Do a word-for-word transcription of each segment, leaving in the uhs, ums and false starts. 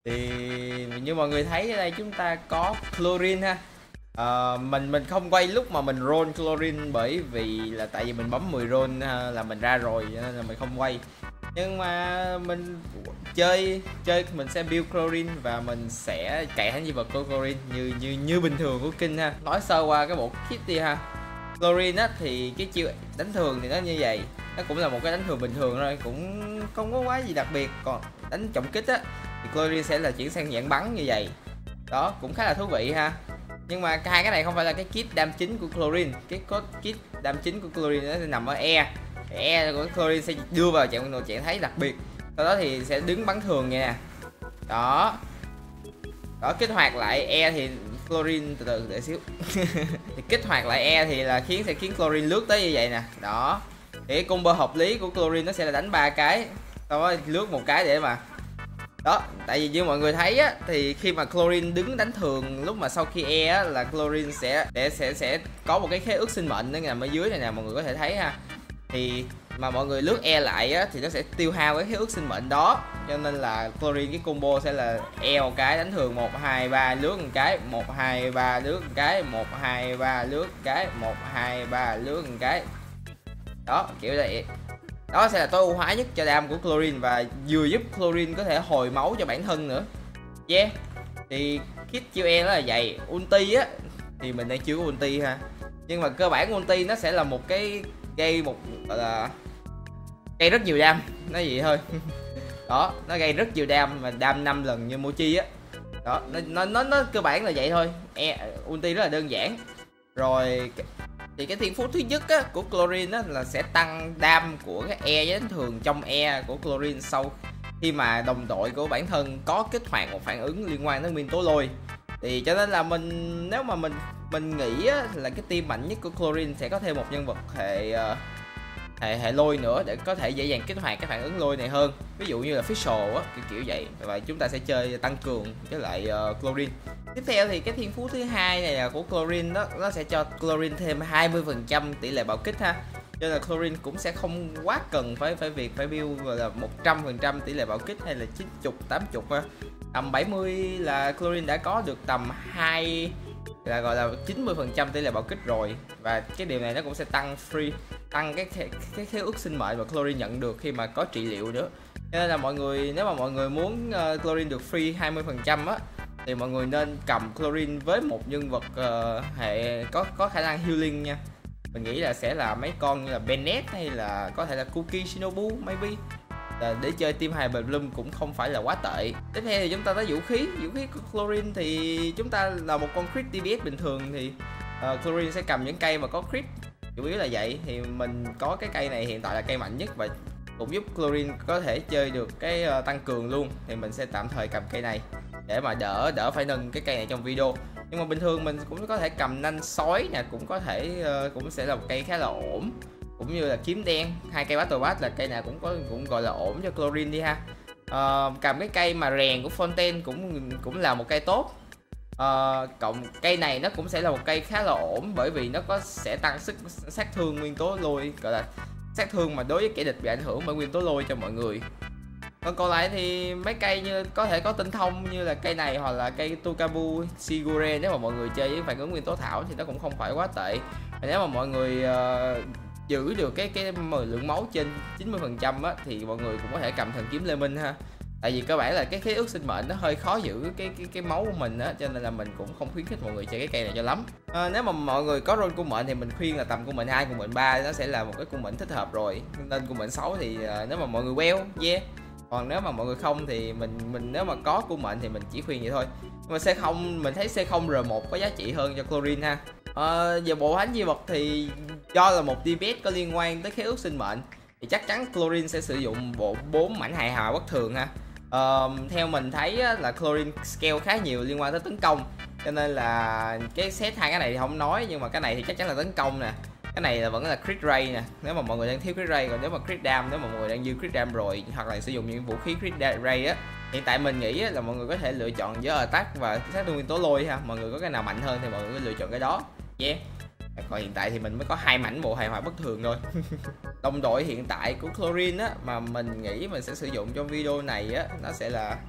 Thì như mọi người thấy ở đây chúng ta có chlorine ha. Ờ, mình mình không quay lúc mà mình roll chlorine bởi vì là tại vì mình bấm mười roll ha, là mình ra rồi nên là mình không quay. Nhưng mà mình chơi chơi mình sẽ build chlorine và mình sẽ cày thánh di vật của chlorine như như như bình thường của King ha. Nói sơ qua cái bộ kit đi ha. Chlorine á thì cái chiêu đánh thường thì nó như vậy, nó cũng là một cái đánh thường bình thường thôi, cũng không có quá gì đặc biệt. Còn đánh trọng kích á thì chlorine sẽ là chuyển sang dạng bắn như vậy, đó cũng khá là thú vị ha. Nhưng mà hai cái này không phải là cái kit đam chính của chlorine, cái code kit đam chính của chlorine nó sẽ nằm ở E. E của chlorine sẽ đưa vào trạng một trạng thái đặc biệt, sau đó thì sẽ đứng bắn thường nha. Đó đó kích hoạt lại E thì chlorine từ từ để xíu thì kích hoạt lại E thì là khiến sẽ khiến chlorine lướt tới như vậy nè. Đó thì combo hợp lý của chlorine nó sẽ là đánh ba cái, sau đó lướt một cái để mà đó. Tại vì như mọi người thấy á, thì khi mà chlorine đứng đánh thường lúc mà sau khi E á, là chlorine sẽ sẽ sẽ sẽ có một cái khế ước sinh mệnh nó nằm ở dưới này nè, mọi người có thể thấy ha. Thì mà mọi người lướt E lại á, thì nó sẽ tiêu hao cái khế ước sinh mệnh đó, cho nên là chlorine cái combo sẽ là E một cái đánh thường một hai ba lướt một cái, một hai ba lướt một cái, một hai ba lướt một cái, một hai ba lướt một cái. Đó kiểu vậy. Đó sẽ là tối ưu hóa nhất cho đam của chlorine và vừa giúp chlorine có thể hồi máu cho bản thân nữa. Yeah. Thì kit chiêu E nó là vậy. Ulti á thì mình đang chưa có ulti ha. Nhưng mà cơ bản ulti nó sẽ là một cái gây một gọi là gây rất nhiều đam, nó vậy thôi. Đó, nó gây rất nhiều đam mà đam năm lần như Mochi á. Đó, nó nó nó, nó cơ bản là vậy thôi. E, ulti rất là đơn giản. Rồi thì cái thiên phú thứ nhất á, của chlorine á, là sẽ tăng đam của cái E với đánh thường trong E của chlorine sau khi mà đồng đội của bản thân có kích hoạt một phản ứng liên quan đến nguyên tố lôi. Thì cho nên là mình nếu mà mình mình nghĩ á, là cái team mạnh nhất của chlorine sẽ có thêm một nhân vật hệ uh, hệ hệ lôi nữa để có thể dễ dàng kích hoạt cái phản ứng lôi này hơn, ví dụ như là Fischl á, kiểu kiểu vậy. Và chúng ta sẽ chơi tăng cường với lại uh, chlorine. Tiếp theo thì cái thiên phú thứ hai này là của chlorine đó, nó sẽ cho chlorine thêm hai mươi phần trăm tỷ lệ bạo kích ha. Cho nên là chlorine cũng sẽ không quá cần phải phải việc phải build gọi là một trăm phần trăm tỷ lệ bạo kích hay là chín mươi, tám mươi ha. Tầm bảy mươi là chlorine đã có được tầm hai là gọi là chín mươi phần trăm tỷ lệ bạo kích rồi. Và cái điều này nó cũng sẽ tăng free tăng cái cái khế ước sinh mệnh mà chlorine nhận được khi mà có trị liệu nữa. Cho nên là mọi người nếu mà mọi người muốn uh, chlorine được free hai mươi phần trăm á thì mọi người nên cầm chlorine với một nhân vật uh, hệ có có khả năng healing nha. Mình nghĩ là sẽ là mấy con như là Bennett hay là có thể là Cookie Shinobu maybe. Là để chơi team hai Bloom cũng không phải là quá tệ. Tiếp theo thì chúng ta tới vũ khí. Vũ khí của chlorine thì chúng ta là một con crit đê pê ét bình thường thì uh, chlorine sẽ cầm những cây mà có crit, chủ yếu là vậy. Thì mình có cái cây này hiện tại là cây mạnh nhất và cũng giúp chlorine có thể chơi được cái uh, tăng cường luôn. Thì mình sẽ tạm thời cầm cây này để mà đỡ đỡ phải nâng cái cây này trong video. Nhưng mà bình thường mình cũng có thể cầm nanh sói nè, cũng có thể uh, cũng sẽ là một cây khá là ổn. Cũng như là kiếm đen, hai cây battle pass là cây nào cũng có cũng gọi là ổn cho chlorine đi ha. Uh, cầm cái cây mà rèn của Fontaine cũng cũng là một cây tốt. Uh, cộng cây này nó cũng sẽ là một cây khá là ổn bởi vì nó có sẽ tăng sức sát thương nguyên tố lôi, gọi là sát thương mà đối với kẻ địch bị ảnh hưởng bởi nguyên tố lôi cho mọi người. Còn còn lại thì mấy cây như có thể có tinh thông như là cây này hoặc là cây Tukabu Sigure, nếu mà mọi người chơi với phản ứng nguyên tố thảo thì nó cũng không phải quá tệ. Và nếu mà mọi người uh, giữ được cái cái lượng máu trên chín mươi phần trăm á thì mọi người cũng có thể cầm thần kiếm Lê Minh ha. Tại vì cơ bản là cái khế ước sinh mệnh nó hơi khó giữ cái cái cái máu của mình á, cho nên là mình cũng không khuyến khích mọi người chơi cái cây này cho lắm. À, nếu mà mọi người có roll cung mệnh thì mình khuyên là tầm cung mệnh hai, cung mệnh ba nó sẽ là một cái cung mệnh thích hợp rồi. Nên cung mệnh sáu thì uh, nếu mà mọi người well, yeah. Còn nếu mà mọi người không thì mình mình nếu mà có cung mệnh thì mình chỉ khuyên vậy thôi. Nhưng mà C không mình thấy C không R một có giá trị hơn cho chlorine ha. À, về bộ thánh di vật thì do là một đê pê ét có liên quan tới khế ước sinh mệnh thì chắc chắn chlorine sẽ sử dụng bộ bốn mảnh hài hòa bất thường ha. Uh, theo mình thấy á, là chlorine scale khá nhiều liên quan tới tấn công, cho nên là cái set hai cái này thì không nói, nhưng mà cái này thì chắc chắn là tấn công nè, cái này là vẫn là crit ray nè nếu mà mọi người đang thiếu crit ray. Còn nếu mà crit dam, nếu mà mọi người đang dư crit dam rồi hoặc là sử dụng những vũ khí crit ray á, hiện tại mình nghĩ á, là mọi người có thể lựa chọn giữa attack và sát thương nguyên tố lôi ha. Mọi người có cái nào mạnh hơn thì mọi người cứ lựa chọn cái đó, yeah. Còn hiện tại thì mình mới có hai mảnh bộ hài hòa bất thường thôi. Đồng đội hiện tại của chlorine á mà mình nghĩ mình sẽ sử dụng trong video này á, nó sẽ là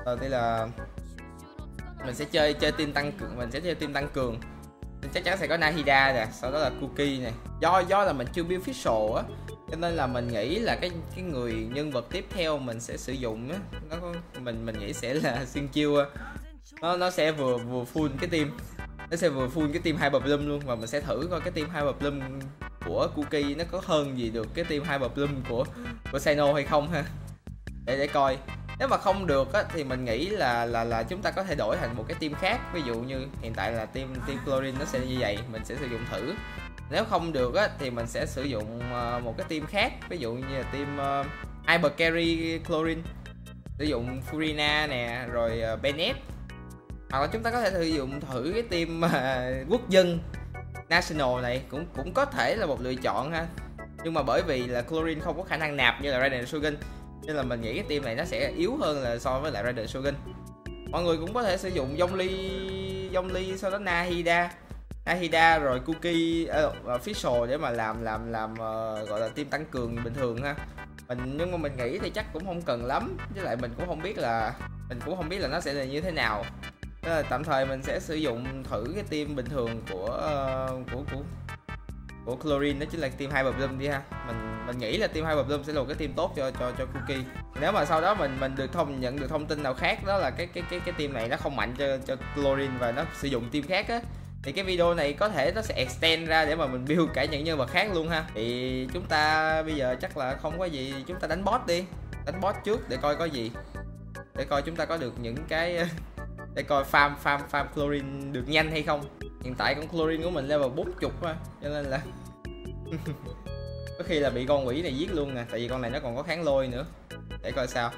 đầu tiên là mình sẽ chơi chơi team tăng cường, mình sẽ chơi team tăng cường chắc chắn sẽ có Nahida nè, sau đó là Cookie này. Do do là mình chưa build official á, cho nên là mình nghĩ là cái cái người nhân vật tiếp theo mình sẽ sử dụng á, nó có, mình mình nghĩ sẽ là Xin Chiêu. Nó nó sẽ vừa vừa full cái team, nó sẽ vừa full cái team Hyper Bloom luôn, và mình sẽ thử coi cái team Hyper Bloom của Cookie nó có hơn gì được cái team Hyper Bloom của của Sino hay không ha. Để để coi. Nếu mà không được á, thì mình nghĩ là là là chúng ta có thể đổi thành một cái team khác. Ví dụ như hiện tại là team team Chlorine nó sẽ như vậy, mình sẽ sử dụng thử. Nếu không được á, thì mình sẽ sử dụng uh, một cái team khác. Ví dụ như là team uh, Hyper Carry Chlorine, sử dụng Furina nè, rồi uh, Bennett. Hoặc là chúng ta có thể sử dụng thử cái team uh, quốc dân National này, cũng cũng có thể là một lựa chọn ha. Nhưng mà bởi vì là Chlorine không có khả năng nạp như là Raiden Shogun, nên là mình nghĩ cái team này nó sẽ yếu hơn là so với lại Raiden Shogun. Mọi người cũng có thể sử dụng Zhongli, Zhongli sau đó Nahida, Nahida rồi Cookie, uh, Official để mà làm làm làm uh, gọi là team tăng cường bình thường ha. Mình nhưng mà mình nghĩ thì chắc cũng không cần lắm, với lại mình cũng không biết là mình cũng không biết là nó sẽ là như thế nào. Nên là tạm thời mình sẽ sử dụng thử cái team bình thường của uh, của của của Chlorine, đó chính là team Hyper Bloom đi ha. Mình mình nghĩ là team Hyper Bloom sẽ là một cái team tốt cho cho cho Cookie. Nếu mà sau đó mình mình được thông nhận được thông tin nào khác đó là cái cái cái cái team này nó không mạnh cho cho Chlorine và nó sử dụng team khác á, thì cái video này có thể nó sẽ extend ra để mà mình build cả những nhân vật khác luôn ha. Thì chúng ta bây giờ chắc là không có gì, chúng ta đánh boss đi, đánh boss trước để coi có gì, để coi chúng ta có được những cái để coi farm farm farm Chlorine được nhanh hay không. Hiện tại con Chlorine của mình level bốn mươi ha, cho nên là có khi là bị con quỷ này giết luôn nè, tại vì con này nó còn có kháng lôi nữa. Để coi sao.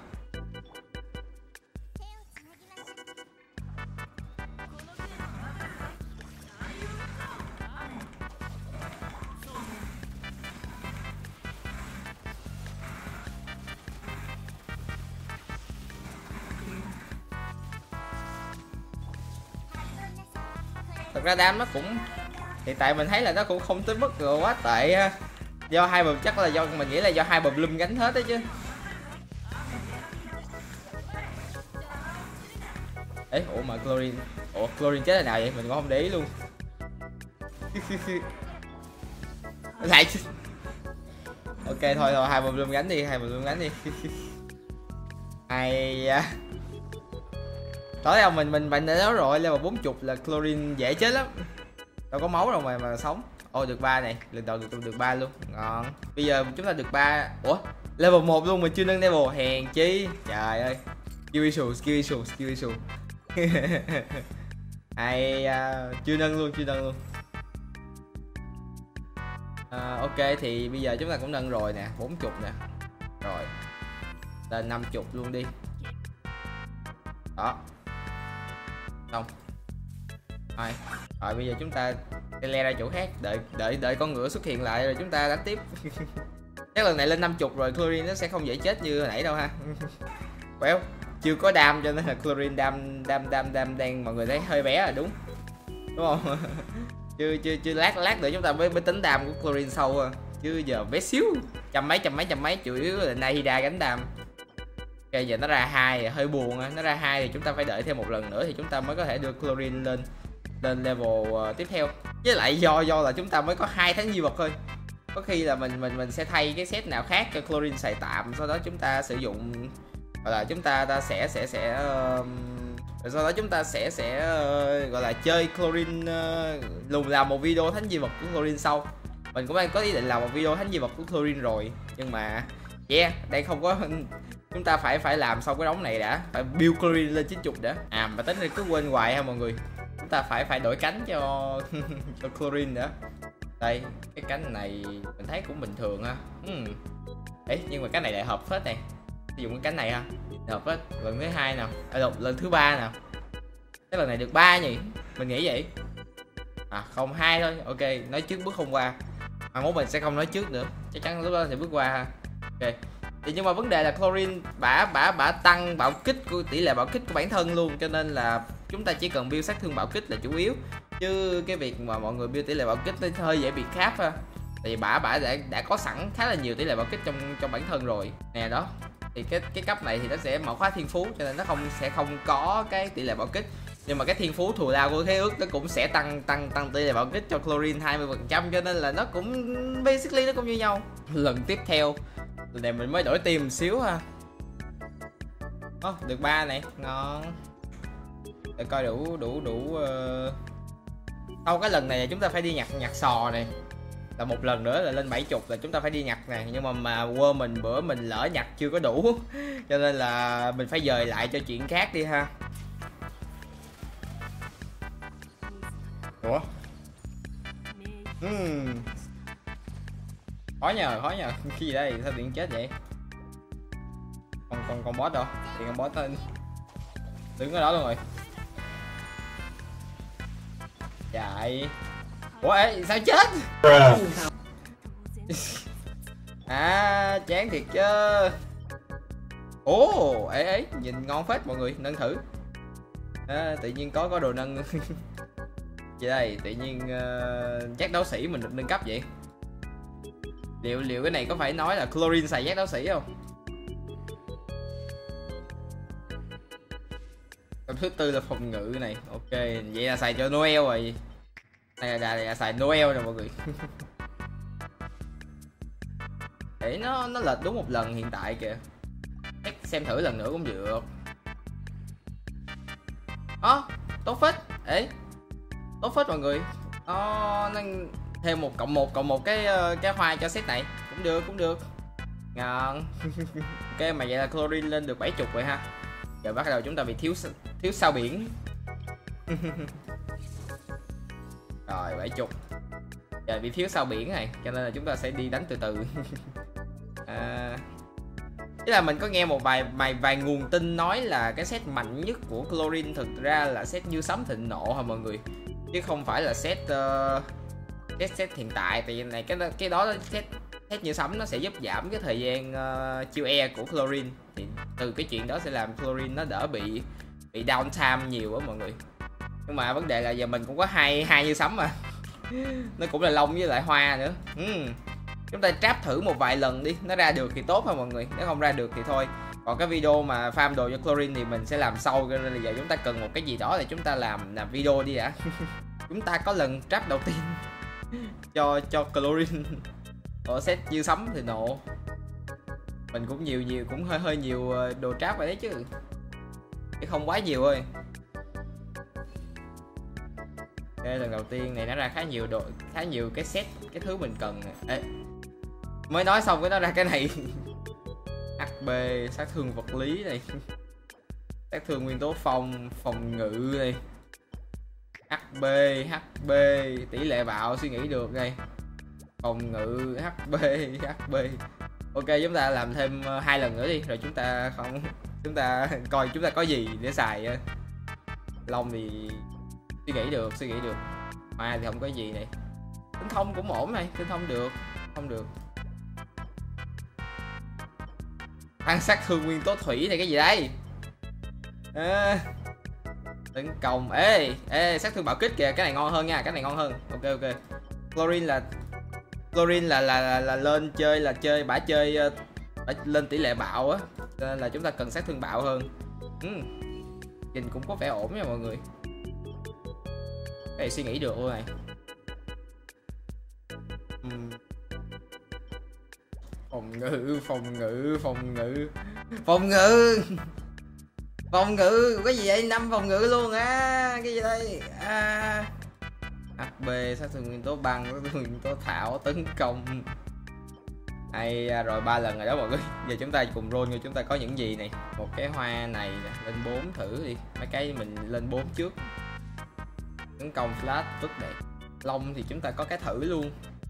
Thật ra đam nó cũng hiện tại mình thấy là nó cũng không tới mức quá tệ ha. Do hai bờ chắc là do mình nghĩ là do hai bờ Bloom gánh hết đấy chứ. Ấy, ủa mà Chlorine, ủa Chlorine chết là nào vậy? Mình cũng không để ý luôn. Lại chứ. Ok thôi thôi, hai bờ Bloom gánh đi, hai bờ Bloom gánh đi. Ai tối không, mình mình mình đã nói rồi, level bốn mươi là Chlorine dễ chết lắm, đâu có máu đâu mà mà sống. Ôi được ba này, lần đầu được được ba luôn, ngon. Bây giờ chúng ta được ba, ủa level một luôn mà chưa nâng level, hèn chi. Trời ơi, skill issue, skill issue, skill issue. Hay uh, chưa nâng luôn, chưa nâng luôn. Uh, ok thì bây giờ chúng ta cũng nâng rồi nè, bốn mươi nè, rồi lên năm mươi luôn đi. Đó xong rồi, rồi bây giờ chúng ta le ra chỗ khác, đợi đợi đợi con ngựa xuất hiện lại rồi chúng ta đánh tiếp. Chắc lần này lên năm mươi rồi Chlorine nó sẽ không dễ chết như hồi nãy đâu ha. Well, chưa có đam cho nên là Chlorine đam đam đam đam đang mọi người thấy hơi bé rồi đúng đúng không? chưa chưa chưa lát lát nữa chúng ta mới mới tính đam của Chlorine sâu à. Chứ giờ bé xíu, trăm mấy trăm mấy trăm mấy, chủ yếu là Nahida gánh đam. Ok giờ nó ra hai hơi buồn á, nó ra hai thì chúng ta phải đợi thêm một lần nữa thì chúng ta mới có thể đưa Chlorine lên lên level uh, tiếp theo. Với lại do do là chúng ta mới có hai tháng di vật thôi, có khi là mình mình mình sẽ thay cái set nào khác cho Chlorine xài tạm, sau đó chúng ta sử dụng, gọi là chúng ta ta sẽ sẽ sẽ uh, sau đó chúng ta sẽ sẽ uh, gọi là chơi Chlorine, uh, lùng làm một video thánh di vật của Chlorine sau. Mình cũng đang có ý định làm một video thánh di vật của Chlorine rồi, nhưng mà yeah, đây không có. Chúng ta phải phải làm xong cái đống này đã, phải build Chlorine lên chín mươi đã. À mà tính ra cứ quên hoài ha mọi người, chúng ta phải phải đổi cánh cho cho Chlorine nữa. Đây cái cánh này mình thấy cũng bình thường ha. Hmm. Đấy nhưng mà cái này lại hợp phết này, sử dụng cái cánh này ha, hợp phết. Lần thứ hai nào, à, lần, lần thứ ba nào, cái lần này được ba nhỉ, mình nghĩ vậy. À không, hai thôi. Ok, nói trước bước không qua, mà mốt mình sẽ không nói trước nữa, chắc chắn lúc đó sẽ bước qua ha. Ok thì nhưng mà vấn đề là Chlorine bả bả bả tăng bạo kích của tỷ lệ bạo kích của bản thân luôn, cho nên là chúng ta chỉ cần build sát thương bạo kích là chủ yếu, chứ cái việc mà mọi người build tỷ lệ bạo kích nó hơi dễ bị kháp ha. Tại vì bả bả đã đã có sẵn khá là nhiều tỷ lệ bạo kích trong trong bản thân rồi nè. Đó thì cái cái cấp này thì nó sẽ mở khóa thiên phú, cho nên nó không sẽ không có cái tỷ lệ bạo kích, nhưng mà cái thiên phú thù lao của khế ước nó cũng sẽ tăng tăng tăng tỷ lệ bạo kích cho chlorine hai mươi phần trăm, cho nên là nó cũng basically nó cũng như nhau. Lần tiếp theo lần này mình mới đổi team một xíu ha. Oh, được ba này, ngon. Để coi đủ đủ đủ uh... sau cái lần này chúng ta phải đi nhặt nhặt sò này, là một lần nữa là lên bảy mươi là chúng ta phải đi nhặt nè, nhưng mà mà quơ mình bữa mình lỡ nhặt chưa có đủ cho nên là mình phải dời lại cho chuyện khác đi ha. Ủa uhm. khó nhờ khó nhờ cái gì đây, sao điện chết vậy? Còn còn con boss đâu, thì con boss tên đứng ở đó luôn rồi. Chạy. Ủa ê, sao chết? À chán thiệt chứ. Ồ ê ê nhìn ngon phết mọi người, nâng thử. À, tự nhiên có có đồ nâng. Gì đây, tự nhiên uh, giác đấu sĩ mình được nâng cấp vậy. Liệu liệu cái này có phải nói là chlorine xài giác đấu sĩ không? Tập thứ tư là phòng ngự này, ok vậy là xài cho Noel rồi. Đây là, là, là xài Noel rồi mọi người. Để nó nó lệch đúng một lần hiện tại kìa. Xem thử lần nữa cũng được. Ó à, tốt phết. Ê tốt phết mọi người. Nó nó thêm một cộng một cộng một cái cái hoa cho set này cũng được cũng được. Ngon. Ok mà vậy là chlorine lên được bảy mươi rồi ha. Giờ bắt đầu chúng ta bị thiếu thiếu sao biển. Rồi bảy mươi. Giờ bị thiếu sao biển này, cho nên là chúng ta sẽ đi đánh từ từ. À, tức là mình có nghe một vài vài vài nguồn tin nói là cái set mạnh nhất của chlorine thực ra là set như sấm thịnh nộ hả mọi người, chứ không phải là set uh, set set hiện tại. Tại vì này cái cái đó set set như sấm nó sẽ giúp giảm cái thời gian uh, chiêu e của chlorine, thì từ cái chuyện đó sẽ làm chlorine nó đỡ bị bị downtime nhiều á mọi người. Nhưng mà vấn đề là giờ mình cũng có hai hai như sấm mà. Nó cũng là lông với lại hoa nữa. uhm. Chúng ta trap thử một vài lần đi, nó ra được thì tốt ha mọi người, nếu không ra được thì thôi. Còn cái video mà farm đồ cho chlorine thì mình sẽ làm sau, cho nên là giờ chúng ta cần một cái gì đó để chúng ta làm làm video đi đã. Chúng ta có lần trap đầu tiên cho cho chlorine ở set như sấm thì nộ. Mình cũng nhiều nhiều cũng hơi hơi nhiều đồ trap vậy đấy chứ, chứ không quá nhiều thôi. Đây lần đầu tiên này nó ra khá nhiều đồ, khá nhiều cái set cái thứ mình cần. Ê, mới nói xong cái nó ra cái này. hát pê sát thương vật lý này, sát thương nguyên tố phong phòng ngự này, hát pê hát pê tỷ lệ bạo suy nghĩ được đây, phòng ngự hát pê hát pê. Ok chúng ta làm thêm hai lần nữa đi, rồi chúng ta không chúng ta coi chúng ta có gì để xài. Long thì suy nghĩ được suy nghĩ được hoa thì không có gì này, tinh thông cũng ổn này, tinh thông được không được. Tăng sát thương nguyên tố thủy này cái gì đây? À, tấn công. Ê ê sát thương bạo kích kìa, cái này ngon hơn nha, cái này ngon hơn. Ok ok. Chlorine là chlorine là là, là, là lên chơi là chơi bả chơi bả lên tỷ lệ bạo á, nên là chúng ta cần sát thương bạo hơn. uhm. Nhìn cũng có vẻ ổn nha mọi người. Cái này suy nghĩ được luôn này. uhm. Phòng ngự phòng ngự phòng ngự phòng ngự phòng ngự cái gì vậy, năm phòng ngự luôn á, cái gì đây? À, hát pê sát thương nguyên tố băng, sát thương nguyên tố thảo, tấn công. Hay rồi ba lần rồi đó mọi người. Giờ chúng ta cùng roll, chúng ta có những gì này. Một cái hoa này lên bốn thử đi, mấy cái mình lên bốn trước. Tấn công flash vứt này. Long thì chúng ta có cái thử luôn.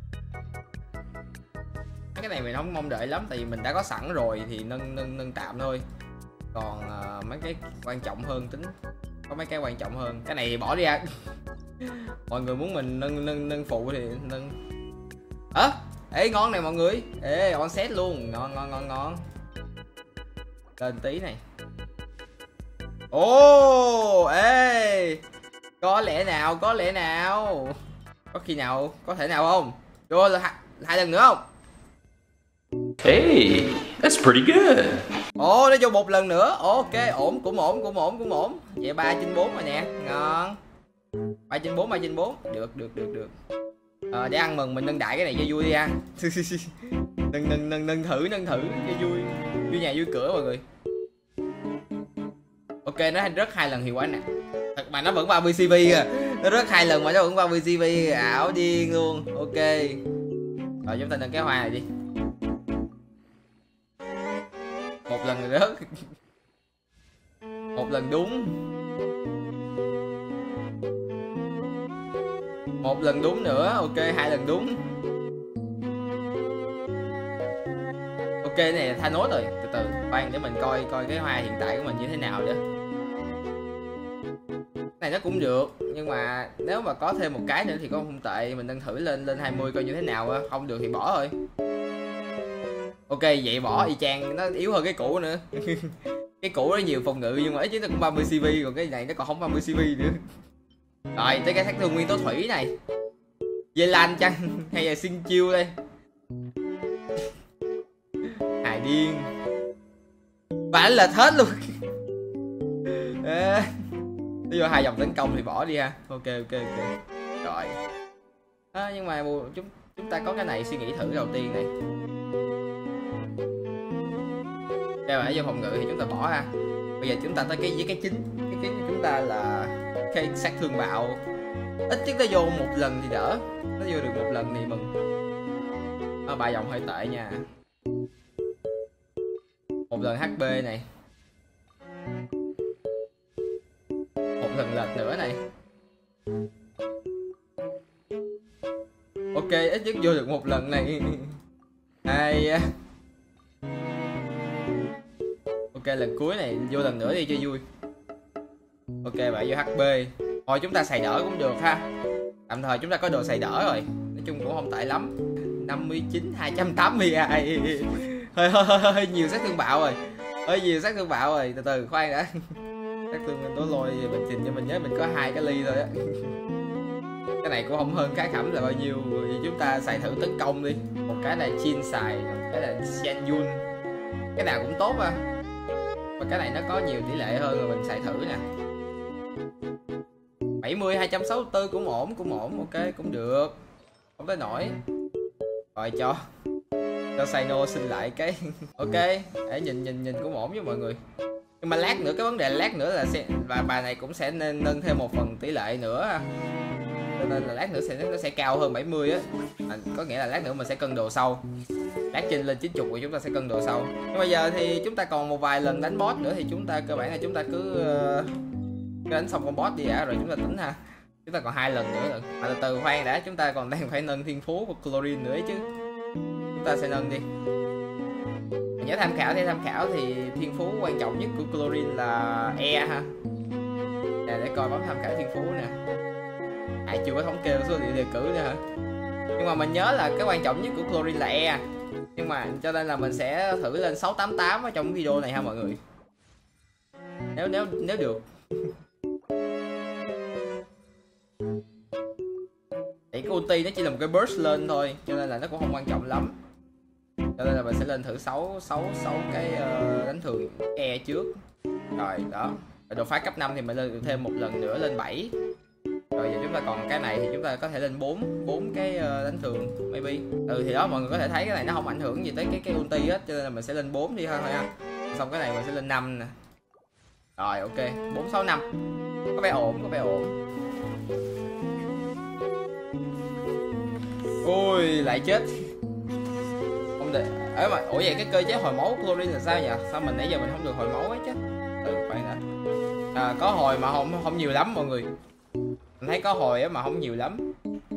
Cái này mình không mong đợi lắm, tại vì mình đã có sẵn rồi thì nâng nâng nâng tạm thôi. Còn uh, mấy cái quan trọng hơn tính, có mấy cái quan trọng hơn. Cái này thì bỏ đi ra. Mọi người muốn mình nâng nâng nâng phụ thì nâng. Ơ, à, ê ngon này mọi người. Ê on set luôn, ngon ngon ngon ngon. Lên tí này. Ồ, ê. Có lẽ nào, có lẽ nào. Có khi nào, có thể nào không? Rồi là hai, hai lần nữa không? Hey, that's pretty good. Ồ, nó vô một lần nữa. Ok, ổn, cũng ổn, cũng ổn, cũng ổn. Vậy ba trên bốn rồi nè, ngon. Ba trên bốn, ba trên bốn. Được, được, được, được. Ờ, để ăn mừng mình nâng đại cái này cho vui đi ha. nâng, nâng, nâng, nâng thử, nâng thử cho vui. Vui nhà vui cửa mọi người. Ok, nó rớt hai lần hiệu quả nè. Thật mà nó vẫn ba mươi xê pê kìa. Nó rớt hai lần mà nó vẫn ba mươi xê pê, ảo điên luôn. Ok. Rồi chúng ta nâng cái hoa này đi. Một lần rồi rớt. Một lần đúng. Một lần đúng nữa. Ok, hai lần đúng. Ok, cái này là Thanos rồi. Từ từ, khoan để mình coi coi cái hoa hiện tại của mình như thế nào nữa. Cái này nó cũng được, nhưng mà nếu mà có thêm một cái nữa thì cũng không tệ. Mình đang thử lên lên hai mươi coi như thế nào á. Không được thì bỏ thôi. Ok, vậy bỏ y chang, nó yếu hơn cái cũ nữa. Cái cũ nó nhiều phòng ngự nhưng mà ít nhất nó cũng ba mươi xê pê, còn cái này nó còn không ba mươi xê pê nữa. Rồi, tới cái sát thương nguyên tố thủy này. Dây lan chăng hay là xin chiêu đây? Hài điên. Và anh lệch hết luôn. Ê, ví dụ hai dòng tấn công thì bỏ đi ha. Ok ok ok. Rồi. À, nhưng mà chúng chúng ta có cái này suy nghĩ thử đầu tiên này. Đây là vô phòng ngự thì chúng ta bỏ ha. Bây giờ chúng ta tới cái với cái chính. Cái chính của chúng ta là cái sát thương bạo. Ít nhất nó vô một lần thì đỡ. Nó vô được một lần thì mừng. À, ba dòng hơi tệ nha. Một lần hát pê này. Một lần lệch nữa này. Ok, ít nhất vô được một lần này. Hai. Ok, lần cuối này vô lần nữa đi cho vui. Ok, bạn vô hát pê. Thôi chúng ta xài đỡ cũng được ha. Tạm thời chúng ta có đồ xài đỡ rồi. Nói chung cũng không tệ lắm. Năm mươi chín, hai trăm tám mươi ai. Hơi, hơi, hơi, hơi nhiều sát thương bạo rồi. Hơi nhiều sát thương bạo rồi. Từ từ khoan đã. Sát thương mình tố lôi mình trình cho mình nhớ mình có hai cái ly thôi á. Cái này cũng không hơn khá khẩm là bao nhiêu. Vì chúng ta xài thử tấn công đi. Một cái là Chin xài, một cái là Xian Yun. Cái nào cũng tốt á. Và cái này nó có nhiều tỷ lệ hơn rồi mình xài thử nè. bảy mươi, hai trăm sáu mươi tư cũng ổn, cũng ổn, ok, cũng được. Không tới nổi. Rồi cho cho Sino xin lại cái. Ok, để nhìn nhìn nhìn cũng ổn với mọi người. Nhưng mà lát nữa, cái vấn đề lát nữa là sẽ, và bài này cũng sẽ nên nâng thêm một phần tỷ lệ nữa. Cho nên là lát nữa sẽ nó sẽ cao hơn bảy mươi á. À, có nghĩa là lát nữa mình sẽ cân đồ sâu. Lát trên lên chín mươi của chúng ta sẽ cân đồ sâu. Nhưng bây giờ thì chúng ta còn một vài lần đánh boss nữa thì chúng ta cơ bản là chúng ta cứ uh, đánh xong con boss đi đã rồi chúng ta tính ha. Chúng ta còn hai lần nữa rồi. À, từ từ khoan đã, chúng ta còn đang phải nâng thiên phú của Chlorine nữa chứ. Chúng ta sẽ nâng đi. Mình nhớ tham khảo, theo tham khảo thì thiên phú quan trọng nhất của Chlorine là E ha. Nè, để coi bấm tham khảo thiên phú nè. À, chưa có thống kê số liệu đề cử nữa hả? Nhưng mà mình nhớ là cái quan trọng nhất của Chlorine là E. Nhưng mà cho nên là mình sẽ thử lên sáu tám tám ở trong video này ha mọi người. Nếu nếu nếu được. Thì cái ulti nó chỉ là một cái burst lên thôi, cho nên là nó cũng không quan trọng lắm. Cho nên là mình sẽ lên thử sáu sáu sáu cái uh, đánh thường E trước. Rồi đó. Rồi đột phá cấp năm thì mình lên được thêm một lần nữa lên bảy. Rồi giờ chúng ta còn cái này thì chúng ta có thể lên bốn bốn cái uh, đánh thường maybe. Ừ thì đó mọi người có thể thấy cái này nó không ảnh hưởng gì tới cái cái ulti hết, cho nên là mình sẽ lên bốn đi thôi ha. Xong cái này mình sẽ lên năm nè. Rồi ok, bốn sáu năm. Có vẻ ổn, có vẻ ổn. Ui, lại chết. Không được. Ấy mà, ủa vậy cái cơ chế hồi máu Chlorine là sao nhỉ? Sao mình nãy giờ mình không được hồi máu ấy chứ? Ừ, khoan đã. À, có hồi mà không không nhiều lắm mọi người. Mình thấy có hồi á mà không nhiều lắm.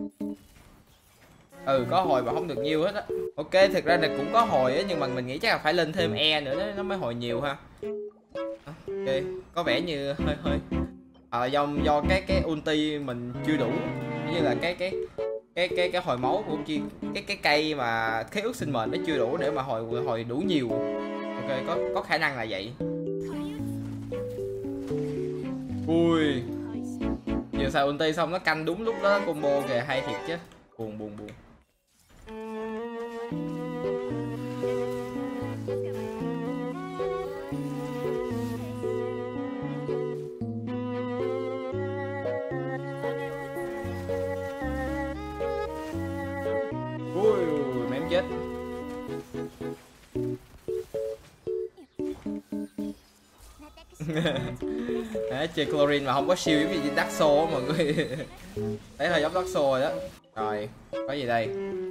Ừ, có hồi mà không được nhiều hết á. Ok, thực ra là cũng có hồi á, nhưng mà mình nghĩ chắc là phải lên thêm E nữa đó, nó mới hồi nhiều ha. Ok, có vẻ như hơi hơi à, do do cái cái ulti mình chưa đủ, như là cái cái cái cái cái hồi máu của chi cái cái cây mà cái ước sinh mệnh nó chưa đủ để mà hồi hồi đủ nhiều. Ok, có có khả năng là vậy. Ui, giờ xài ulti xong nó canh đúng lúc đó combo kìa, hay thiệt chứ. Buồn buồn buồn. Đấy, chơi chlorine mà không có shield giống như Dark Souls á mọi người. Đấy hơi giống Dark Souls rồi đó. Rồi có gì đây?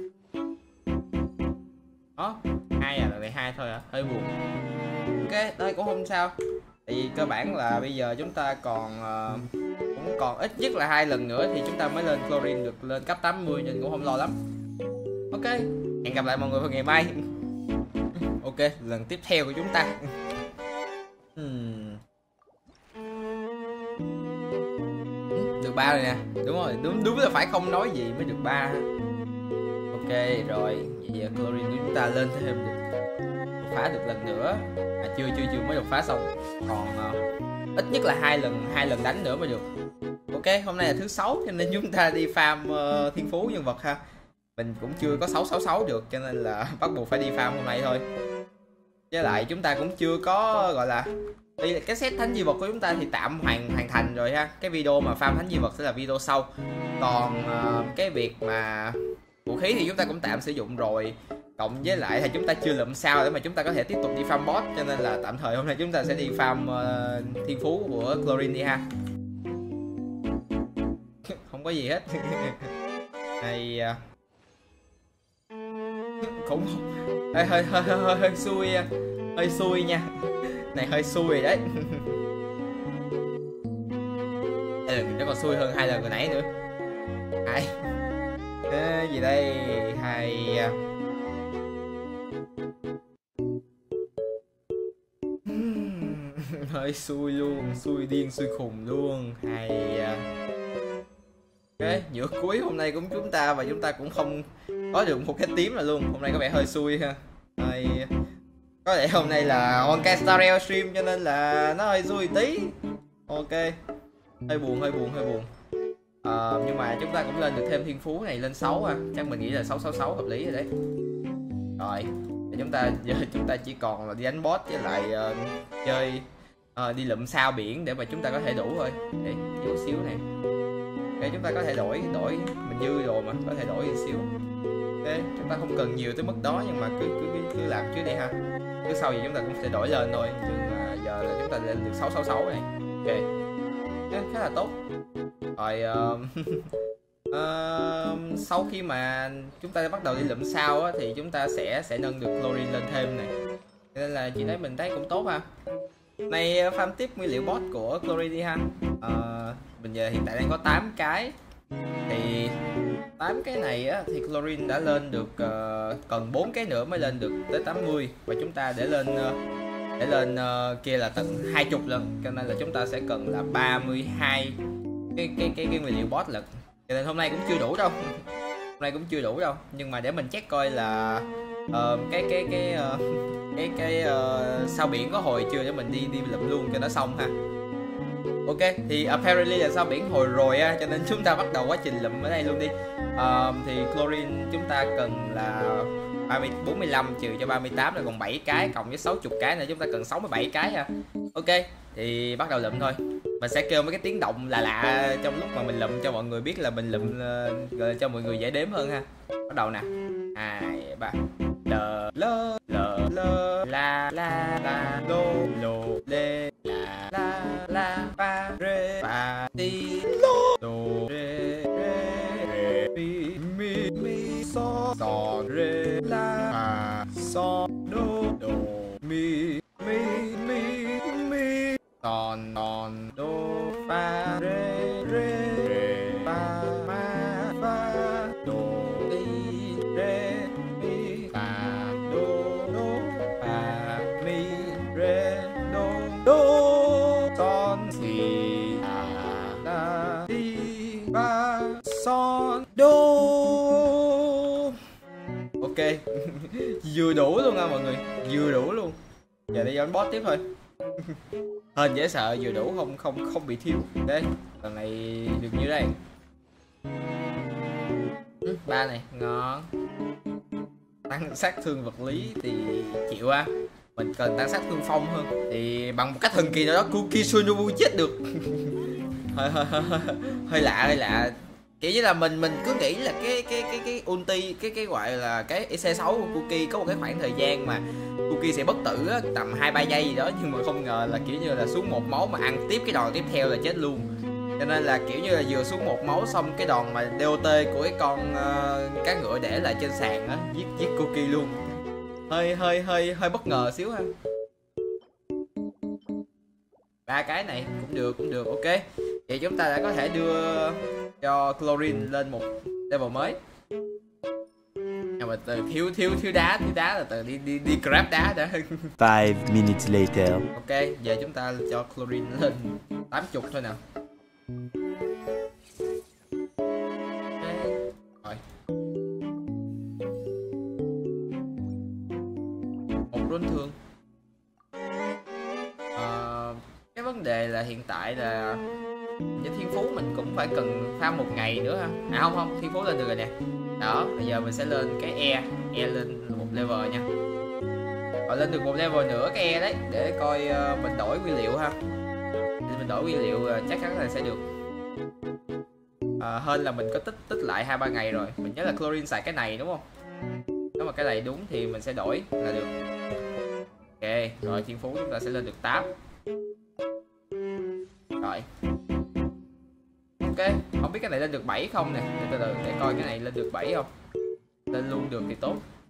Đó hai à, lần này hai thôi à, hơi buồn. Ok đây cũng không sao, tại vì cơ bản là bây giờ chúng ta còn uh, cũng còn ít nhất là hai lần nữa thì chúng ta mới lên chlorine được lên cấp tám mươi, nên cũng không lo lắm. Ok, hẹn gặp lại mọi người vào ngày mai. Ok, lần tiếp theo của chúng ta. hmm. Được ba rồi nè, đúng rồi, đúng đúng là phải không nói gì mới được ba. Ok rồi, vậy giờ chlorine của chúng ta lên thêm được, đột phá được lần nữa. À, chưa chưa chưa mới đột phá xong, còn uh, ít nhất là hai lần hai lần đánh nữa mới được. Ok, hôm nay là thứ sáu cho nên chúng ta đi farm uh, thiên phú nhân vật ha. Mình cũng chưa có sáu sáu sáu được cho nên là bắt buộc phải đi farm hôm nay thôi. Với lại chúng ta cũng chưa có gọi là đi cái set thánh di vật của chúng ta thì tạm hoàn hoàn thành rồi ha. Cái video mà farm thánh di vật sẽ là video sau. Còn uh, cái việc mà vũ khí thì chúng ta cũng tạm sử dụng rồi. Cộng với lại là chúng ta chưa lượm sao để mà chúng ta có thể tiếp tục đi farm boss, cho nên là tạm thời hôm nay chúng ta sẽ đi farm uh, thiên phú của chlorine đi ha. Không có gì hết. Hay uh... cũng hơi hơi hơi hơi, hơi xui hơi xui nha, này hơi xui rồi đấy. Đây lần nó còn xui hơn hai lần vừa nãy nữa. Hai à, gì đây hai hơi xui luôn, xui điên xui khùng luôn. Hay ok, giữa cuối hôm nay cũng chúng ta và chúng ta cũng không có được một cái tím là luôn. Hôm nay có vẻ hơi xui ha. Hay... có lẽ hôm nay là Honkai Star Rail stream cho nên là nó hơi xui tí. Ok, hơi buồn hơi buồn hơi buồn. À, nhưng mà chúng ta cũng lên được thêm thiên phú này lên sáu à, chắc mình nghĩ là sáu sáu sáu hợp lý rồi đấy. Rồi thì chúng ta giờ chúng ta chỉ còn là đi đánh boss với lại uh, chơi uh, đi lượm sao biển để mà chúng ta có thể đủ thôi. Để thiếu xíu này để chúng ta có thể đổi đổi mình dư rồi mà có thể đổi một xíu. Ok, chúng ta không cần nhiều tới mức đó nhưng mà cứ cứ cứ làm trước đi ha. Cứ sau gì chúng ta cũng sẽ đổi lên thôi. Nhưng mà giờ là chúng ta lên được sáu sáu sáu này. Ok, yeah, khá là tốt. Rồi uh, uh, sau khi mà chúng ta bắt đầu đi lượm sao á, thì chúng ta sẽ sẽ nâng được chlorine lên thêm này. Nên là chị thấy mình thấy cũng tốt ha. Này farm tiếp nguyên liệu boss của chlorine đi ha. Uh, mình giờ hiện tại đang có tám cái. Thì tám cái này á thì chlorine đã lên được uh, cần bốn cái nữa mới lên được tới tám mươi, và chúng ta để lên uh, để lên uh, kia là tận hai mươi lần, cho nên là chúng ta sẽ cần là ba mươi hai cái cái cái cái nguyên liệu boss lực. Cho nên hôm nay cũng chưa đủ đâu. Hôm nay cũng chưa đủ đâu, nhưng mà để mình check coi là uh, cái cái cái uh, cái cái uh, sao biển có hồi chưa để mình đi đi lượm luôn cho nó xong ha. Ok, thì apparently là sao biển hồi rồi á, cho nên chúng ta bắt đầu quá trình lụm ở đây luôn đi. uh, Thì chlorine chúng ta cần là ba mươi, bốn mươi lăm trừ cho ba mươi tám là còn bảy cái, cộng với sáu mươi cái nữa chúng ta cần sáu mươi bảy cái ha. Ok, thì bắt đầu lụm thôi. Mình sẽ kêu mấy cái tiếng động lạ lạ trong lúc mà mình lụm cho mọi người biết là mình lụm, uh, cho mọi người dễ đếm hơn ha. Bắt đầu nè, hai ba lơ lơ lơ lơ la la la lô lô lê la la la fa rê fa ti lô đô rê rê rê mi mi mi so son rê la fa son đô đô mi mi mi mi son son đô fa rê rê rê fa ma fa đô ti rê mi fa đô đô fa mi rê đô đô son si la la ti fa son đô. Ok. Vừa đủ luôn nha mọi người, vừa đủ luôn. Giờ đi đánh boss tiếp thôi. Hên dễ sợ, vừa đủ không không không bị thiếu. Đây, lần này được như đây. Ừ, ba này ngon. Tăng sát thương vật lý thì chịu à. Mình cần tăng sát thương phong hơn. Thì bằng một cách thần kỳ nào đó Kuki Shinobu chết được. hơi, hơi, hơi, hơi lạ hơi lạ. kiểu như là mình mình cứ nghĩ là cái cái cái cái ulti cái cái gọi là cái c sáu của Cookie có một cái khoảng thời gian mà Cookie sẽ bất tử á, tầm hai ba giây gì đó, nhưng mà không ngờ là kiểu như là xuống một máu mà ăn tiếp cái đòn tiếp theo là chết luôn. Cho nên là kiểu như là vừa xuống một máu xong cái đòn mà đê o tê của cái con uh, cá ngựa để lại trên sàn á, giết giết Cookie luôn. Hơi hơi hơi hơi bất ngờ xíu ha. Ba cái này cũng được, cũng được, ok. Vậy chúng ta đã có thể đưa cho Chlorine lên một level mới. Nhưng mà từ thiếu thiếu thiếu đá, thiếu đá là từ đi đi đi grab đá đã. Five minutes later. Ok, giờ chúng ta cho Chlorine lên tám mươi thôi nào. Okay. Rồi. Một run thường. À, cái vấn đề là hiện tại là với thiên phú mình cũng phải cần farm một ngày nữa ha. À không không, thiên phú lên được rồi nè. Đó, bây giờ mình sẽ lên cái E, E lên một level nha. Rồi lên được một level nữa cái E đấy, để coi uh, mình đổi nguyên liệu ha. Thì mình đổi nguyên liệu uh, chắc chắn là sẽ được. À, hơn là mình có tích tích lại hai ba ngày rồi. Mình nhớ là Chlorine xài cái này đúng không? Nếu mà cái này đúng thì mình sẽ đổi là được. Ok, rồi thiên phú chúng ta sẽ lên được tám. Rồi. Ok, không biết cái này lên được bảy không nè. Để từ từ để coi cái này lên được bảy không. Lên luôn được thì tốt.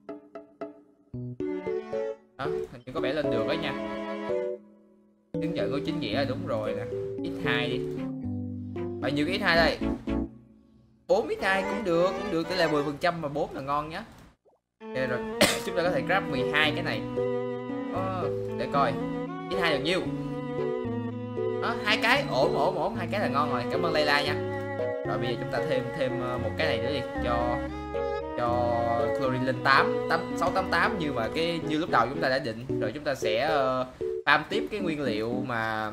Đó, hình như có vẻ lên được đó nha. Chứng nhận của chính nghĩa là đúng rồi nè. X hai đi. Bao nhiêu cái X hai đây? bốn x hai cũng được, cũng được, tỷ lệ mười phần trăm mà bốn là ngon nhá. Ok rồi, chúng ta có thể grab mười hai cái này. Ờ, để coi. X hai được nhiêu? Đó, hai cái ổn ổn ổn, hai cái là ngon rồi. Cảm ơn Layla nha. Rồi bây giờ chúng ta thêm thêm một cái này nữa đi cho cho Chlorine lên tám, sáu tám tám như mà cái như lúc đầu chúng ta đã định. Rồi chúng ta sẽ uh, farm tiếp cái nguyên liệu mà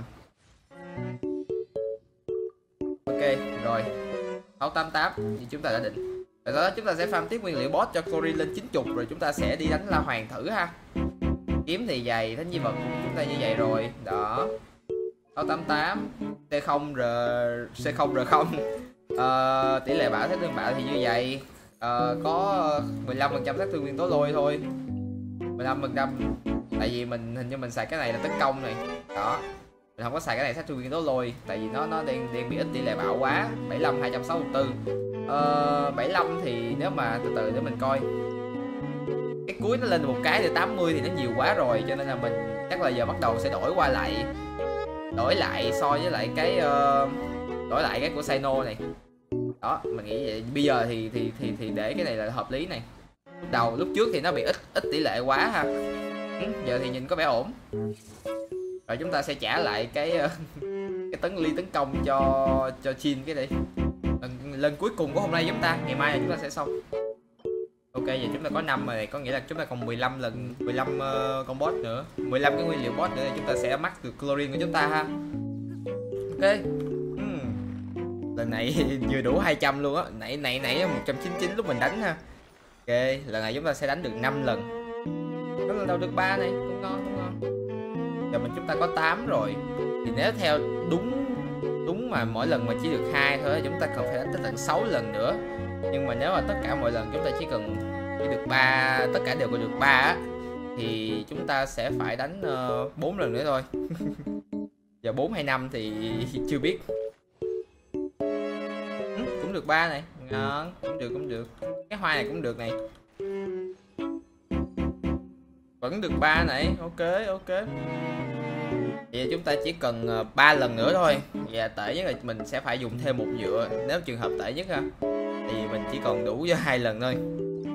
ok rồi sáu tám tám như chúng ta đã định. Rồi đó chúng ta sẽ farm tiếp nguyên liệu boss cho Chlorine lên chín mươi, rồi chúng ta sẽ đi đánh La Hoàng thử ha. Kiếm thì dày, thánh di vật của chúng ta như vậy rồi. Đó. sáu tám tám C không R C không R không. Ờ, tỷ lệ bạo sát thương bạo thì như vậy. Ờ, có mười lăm phần trăm sát thương nguyên tố lôi thôi. mười lăm phần trăm. Tại vì mình hình như mình xài cái này là tấn công này. Đó. Mình không có xài cái này sát thương nguyên tố lôi tại vì nó nó đang đang bị ít tỷ lệ bạo quá. bảy mươi lăm hai trăm sáu mươi tư. Ờ, bảy mươi lăm thì nếu mà từ từ để mình coi. Cái cuối nó lên được một cái để tám mươi thì nó nhiều quá rồi, cho nên là mình chắc là giờ bắt đầu sẽ đổi qua lại đổi lại so với lại cái uh, đổi lại cái của Sino này. Đó, mình nghĩ vậy. Bây giờ thì thì thì thì để cái này là hợp lý này. Lúc đầu lúc trước thì nó bị ít ít tỷ lệ quá ha. Ừ, giờ thì nhìn có vẻ ổn. Rồi chúng ta sẽ trả lại cái uh, cái tấn ly tấn công cho cho Jhin cái đi. Lần, lần cuối cùng của hôm nay chúng ta, ngày mai là chúng ta sẽ xong. Ok, giờ chúng ta có năm rồi này, có nghĩa là chúng ta còn mười lăm lần mười lăm uh, con boss nữa, mười lăm cái nguyên liệu boss nữa chúng ta sẽ max được Chlorine của chúng ta ha. Ok. uhm. Lần này vừa đủ hai trăm luôn á, nãy nãy nãy một trăm chín mươi chín lúc mình đánh ha. Ok, lần này chúng ta sẽ đánh được năm lần. Có lần đầu được ba này, cũng ngon, cũng ngon. Giờ mình chúng ta có tám rồi. Thì nếu theo đúng đúng mà mỗi lần mà chỉ được hai thôi, chúng ta cần phải đánh tới tận sáu lần nữa. Nhưng mà nếu mà tất cả mọi lần chúng ta chỉ cần chỉ được ba, tất cả đều có được ba á, thì chúng ta sẽ phải đánh bốn uh, lần nữa thôi. Giờ bốn hay năm thì chưa biết. Ừ, cũng được ba này, ngon, cũng được cũng được. Cái hoa này cũng được này. Vẫn được ba này, ok ok. Vậy chúng ta chỉ cần ba lần nữa thôi. Và tệ nhất là mình sẽ phải dùng thêm một dựa nếu trường hợp tệ nhất ha. Thì mình chỉ còn đủ cho hai lần thôi.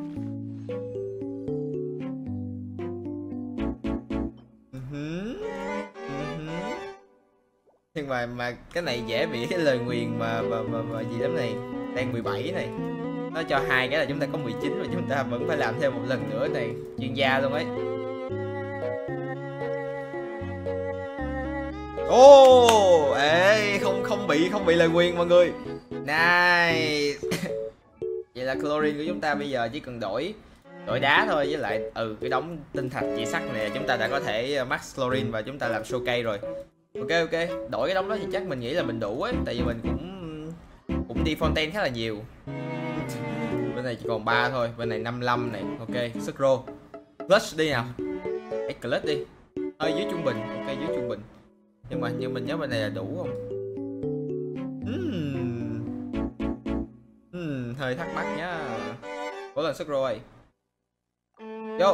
Uh-huh. Uh-huh. Nhưng mà mà cái này dễ bị cái lời nguyền mà mà, mà, mà gì lắm này. Đang mười bảy này. Nó cho hai cái là chúng ta có mười chín, và chúng ta vẫn phải làm thêm một lần nữa này. Chuyên gia luôn ấy. Ô, oh, ê, không không bị không bị lời nguyền mọi người. Nice. Vậy là Chlorine của chúng ta bây giờ chỉ cần đổi đổi đá thôi, với lại ừ cái đống tinh thạch dị sắc này chúng ta đã có thể max Chlorine và chúng ta làm showcase rồi. Ok ok, đổi cái đống đó thì chắc mình nghĩ là mình đủ ấy, tại vì mình cũng cũng cũng đi Fontaine khá là nhiều. Bên này chỉ còn ba thôi, bên này năm mươi lăm này. Ok, Scroll. Clutch đi nào. Cái clutch đi. Hơi dưới trung bình, ok dưới trung bình. Nhưng mà nhưng mình nhớ bên này là đủ không? uhm. Uhm, hơi thắc mắc nhá. Có lần Scroll rồi. Vô.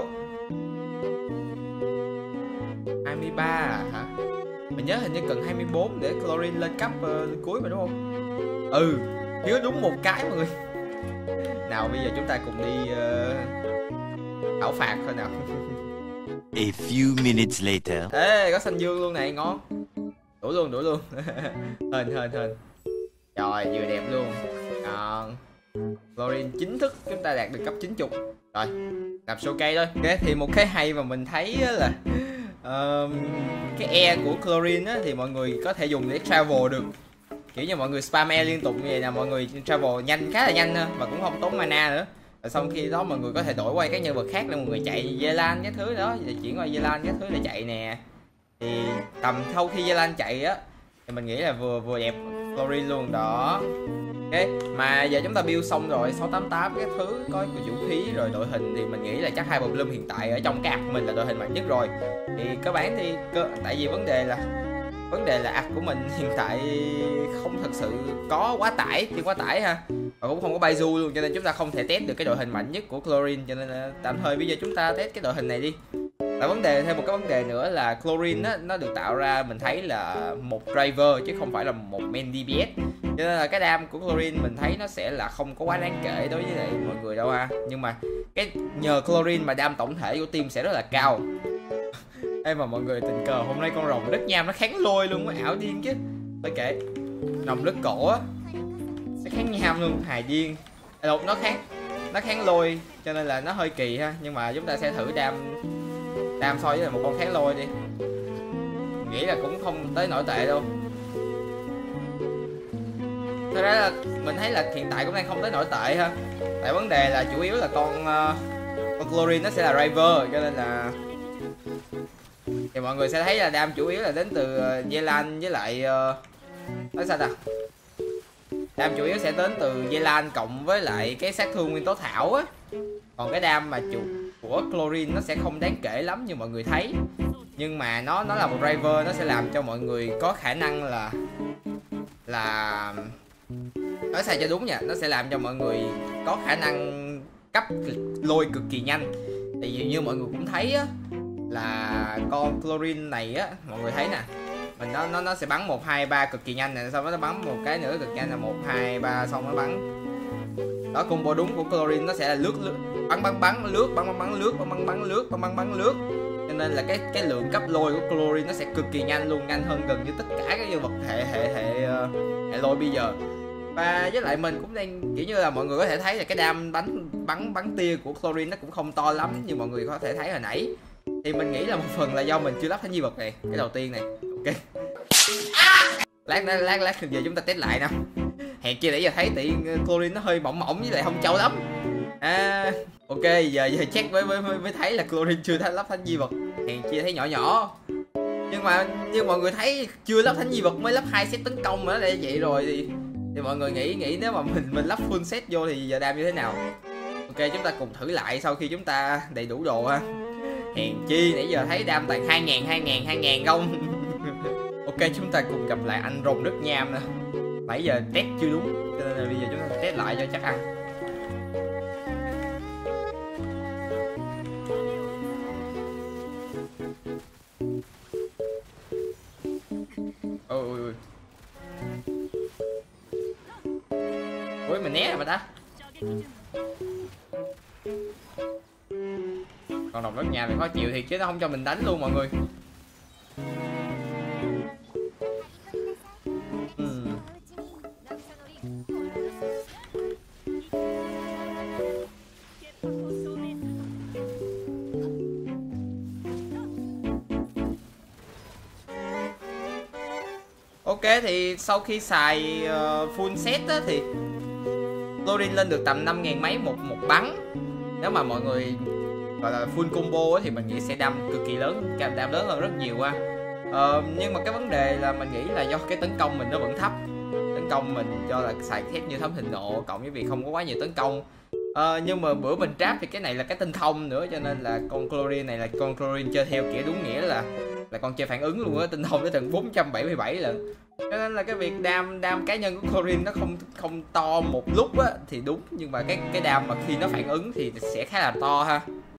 hai mươi ba à, hả? Mình nhớ hình như cần hai mươi bốn để Chlorine lên cấp uh, cuối mà đúng không? Ừ, chứa đúng một cái mọi người. Nào bây giờ chúng ta cùng đi uh, ảo phạt thôi nào. A few minutes later. Ê, có xanh dương luôn này, ngon. Đủ luôn, đủ luôn. Hên, hên, hên. Trời, vừa đẹp luôn. Còn Chlorine chính thức chúng ta đạt được cấp chín mươi. Rồi, làm show cây thôi. Ok, thì một cái hay mà mình thấy là uh, cái e của Chlorine á, thì mọi người có thể dùng để travel được. Kiểu như mọi người spam e liên tục như vậy là mọi người travel nhanh, khá là nhanh thôi, và cũng không tốn mana nữa. Rồi xong khi đó mọi người có thể đổi qua các nhân vật khác để mọi người chạy Zelan cái thứ đó, để chuyển qua Zelan cái thứ để chạy nè. Thì tầm sau khi Zelan chạy á thì mình nghĩ là vừa vừa đẹp Chlorine luôn đó. Ok, mà giờ chúng ta build xong rồi, sáu tám tám cái thứ có vũ khí rồi đội hình thì mình nghĩ là chắc Hyper Bloom hiện tại ở trong cái ạc mình là đội hình mạnh nhất rồi. Thì cơ bản thì cơ, tại vì vấn đề là vấn đề là ạc của mình hiện tại không thật sự có quá tải, thì quá tải ha, và cũng không có Baizu luôn, cho nên chúng ta không thể test được cái đội hình mạnh nhất của Chlorine, cho nên là tạm thời bây giờ chúng ta test cái đội hình này đi. Và vấn đề thêm một cái vấn đề nữa là Chlorine á, nó được tạo ra mình thấy là một driver chứ không phải là một main đê pê ét, cho nên là cái đam của Chlorine mình thấy nó sẽ là không có quá đáng kể đối với lại mọi người đâu ha. Nhưng mà cái nhờ Chlorine mà đam tổng thể của team sẽ rất là cao. Ê mà mọi người tình cờ hôm nay con rồng đất nham nó kháng lôi luôn, mới ảo điên chứ. Thôi kệ, rồng đất cổ á nó kháng nham luôn, hài điên. Đâu, nó kháng nó kháng lôi cho nên là nó hơi kỳ ha, nhưng mà chúng ta sẽ thử đam đam so với một con kháng lôi đi. Nghĩ là cũng không tới nổi tệ đâu. Thật ra là mình thấy là hiện tại cũng đang không tới nổi tệ ha. Tại vấn đề là chủ yếu là con uh, con Chlorine nó sẽ là rival, cho nên là thì mọi người sẽ thấy là đam chủ yếu là đến từ uh, Zelan với lại uh, nói sao ta, đam chủ yếu sẽ đến từ Zelan cộng với lại cái sát thương nguyên tố thảo á. Còn cái đam mà chủ của Chlorine nó sẽ không đáng kể lắm như mọi người thấy, nhưng mà nó nó là một driver, nó sẽ làm cho mọi người có khả năng là là nói sao cho đúng nha, nó sẽ làm cho mọi người có khả năng cấp lôi cực kỳ nhanh. Tại vì như mọi người cũng thấy á, là con Chlorine này á, mọi người thấy nè, mình nó nó nó sẽ bắn một hai ba cực kỳ nhanh nè, xong nó bắn một cái nữa cực nhanh là một hai ba, xong nó bắn. Đó, combo đúng của Chlorine nó sẽ là lướt lướt bắn bắn bắn lướt bắn bắn bắn lướt bắn bắn bắn lướt bắn bắn bắn lướt. Cho nên là cái cái lượng cấp lôi của Chlorine nó sẽ cực kỳ nhanh luôn, nhanh hơn gần như tất cả các nhân vật hệ hệ hệ hệ lôi bây giờ. Và với lại mình cũng đang kiểu như là mọi người có thể thấy là cái đam bắn bắn bắn tia của Chlorine nó cũng không to lắm như mọi người có thể thấy hồi nãy. Thì mình nghĩ là một phần là do mình chưa lắp thánh di vật này, cái đầu tiên này. Ok. Lát lát lát lát giờ chúng ta test lại nè. Hèn chi để giờ thấy tiện Chlorine nó hơi mỏng mỏng với lại không trâu lắm. À, ok, giờ giờ check với mới mới thấy là Chlorine chưa thấy lắp thánh di vật. Hèn chi thấy nhỏ nhỏ. Nhưng mà như mọi người thấy chưa lắp thánh di vật mới lắp hai set tấn công mà nó đã vậy rồi thì thì mọi người nghĩ nghĩ nếu mà mình mình lắp full set vô thì giờ đam như thế nào? Ok, chúng ta cùng thử lại sau khi chúng ta đầy đủ đồ ha. Hèn chi nãy giờ thấy đam toàn hai ngàn hai ngàn hai ngàn không. Ok, chúng ta cùng gặp lại anh rồng đất nham nè. Nãy giờ test chưa đúng, cho nên là bây giờ chúng ta test lại cho chắc ăn. Ôi ôi ôi. Ôi mình né rồi mà ta. Còn đồng đất nhà thì khó chịu thiệt chứ nó không cho mình đánh luôn mọi người. uhm. Ok, thì sau khi xài uh, full set á, thì Chlorine lên được tầm năm ngàn mấy một một bắn. Nếu mà mọi người gọi là full combo thì mình nghĩ sẽ đam cực kỳ lớn, đam lớn hơn rất nhiều ha. Ờ, nhưng mà cái vấn đề là mình nghĩ là do cái tấn công mình nó vẫn thấp, tấn công mình cho là xài thép như thấm thịnh nộ, cộng với việc không có quá nhiều tấn công. Ờ, nhưng mà bữa mình trap thì cái này là cái tinh thông nữa, cho nên là con chlorine này là con chlorine chơi theo kiểu đúng nghĩa là là con chơi phản ứng luôn á, tinh thông tới tận bốn trăm bảy mươi bảy lần. Cho nên là cái việc đam đam cá nhân của chlorine nó không không to một lúc á thì đúng, nhưng mà cái cái đam mà khi nó phản ứng thì sẽ khá là to ha.